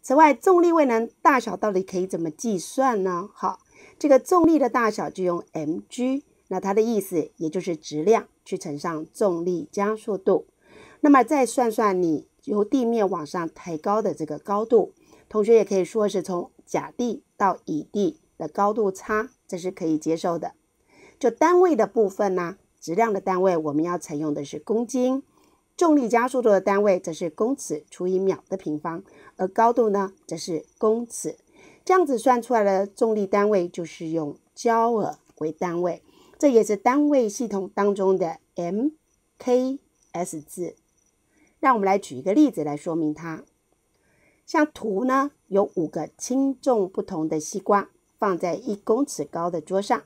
此外，重力位能大小到底可以怎么计算呢？好，这个重力的大小就用 mg， 那它的意思也就是质量去乘上重力加速度。那么再算算你由地面往上抬高的这个高度，同学也可以说是从甲地到乙地的高度差，这是可以接受的。就单位的部分呢，质量的单位我们要采用的是公斤，重力加速度的单位则是公尺除以秒的平方，而高度呢则是公尺。这样子算出来的重力单位就是用焦耳为单位，这也是单位系统当中的 mks 字。让我们来举一个例子来说明它。像图呢，有5个轻重不同的西瓜放在1公尺高的桌上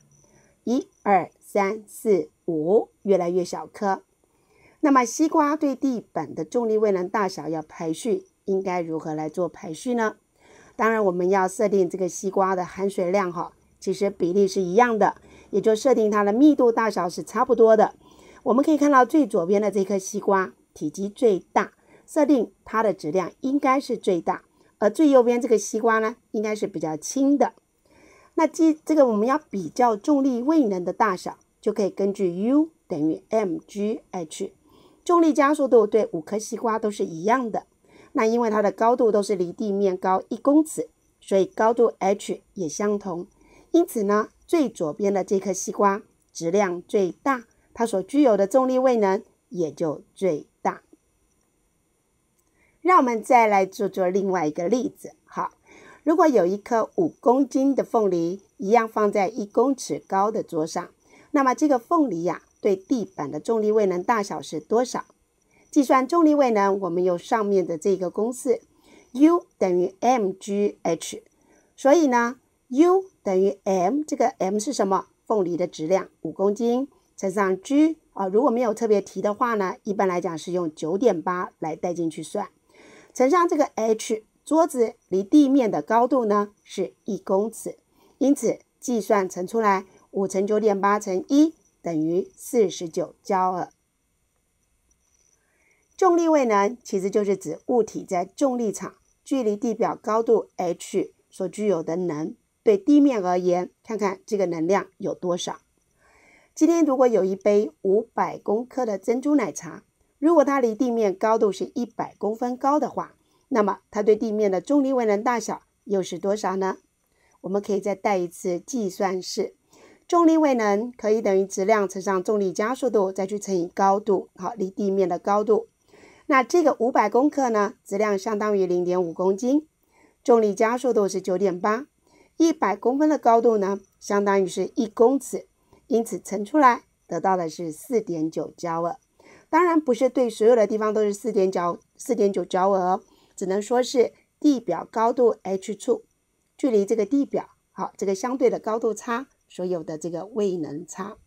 ，1、2、3、4、5，越来越小颗。那么西瓜对地板的重力位能大小要排序，应该如何来做排序呢？当然我们要设定这个西瓜的含水量其实比例是一样的，也就设定它的密度大小是差不多的。我们可以看到最左边的这颗西瓜体积最大，设定它的质量应该是最大，而最右边这个西瓜呢，应该是比较轻的。那这个我们要比较重力位能的大小，就可以根据 U 等于 mgh， 重力加速度对5颗西瓜都是一样的。那因为它的高度都是离地面高1公尺，所以高度 h 也相同。因此呢，最左边的这颗西瓜质量最大，它所具有的重力位能也就最大。让我们再来做另外一个例子。好，如果有一颗5公斤的凤梨，一样放在1公尺高的桌上，那么这个凤梨对地板的重力位能大小是多少？计算重力位能，我们用上面的这个公式 U 等于 mgh， 所以呢 U 等于 m， 这个 m 是什么？凤梨的质量5公斤乘上 g， 如果没有特别提的话呢，一般来讲是用 9.8 来带进去算，乘上这个 h， 桌子离地面的高度呢是1公尺，因此计算乘出来5乘 9.8 乘1等于49焦耳。重力位能其实就是指物体在重力场距离地表高度 h 所具有的能，对地面而言，看看这个能量有多少。今天如果有一杯500公克的珍珠奶茶，如果它离地面高度是100公分高的话，那么它对地面的重力位能大小又是多少呢？我们可以再带一次计算式，重力位能可以等于质量乘上重力加速度，再去乘以高度，好，离地面的高度。那这个500公克呢，质量相当于 0.5 公斤，重力加速度是 9.8， 100公分的高度呢，相当于是1公尺，因此乘出来得到的是 4.9 焦耳。当然不是对所有的地方都是 4.9 焦耳只能说是地表高度 h 处，距离这个地表，好，这个相对的高度差所有的这个位能差。